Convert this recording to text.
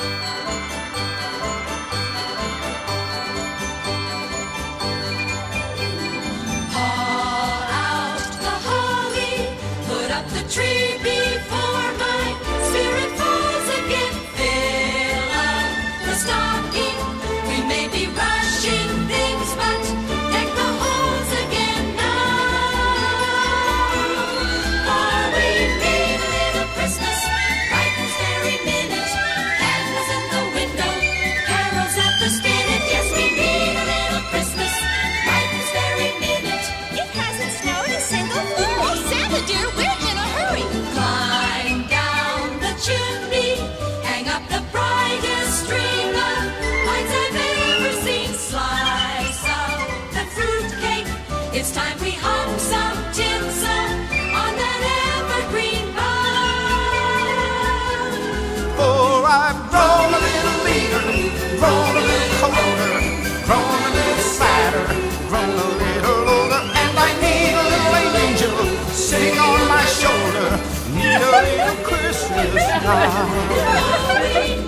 The tree before my spirit falls again. Fill up the stocking. We may be rushing things, but deck the halls again now. For we need a little Christmas right this very minute. Candles in the window, carols at the spinet. Yes, we need a little Christmas right this very minute. It hasn't snowed a single foot. Oh, Santa dear, we're climb down the chimney, hang up the brightest string of lights I've ever seen. Slice of the fruitcake, it's time we hung some tinsel on that evergreen bough. For I've grown a little meaner, grown a little colder, grown a little sadder, grown a little older, and I need a little angel sitting on my shoulder. Need a little Christmas now.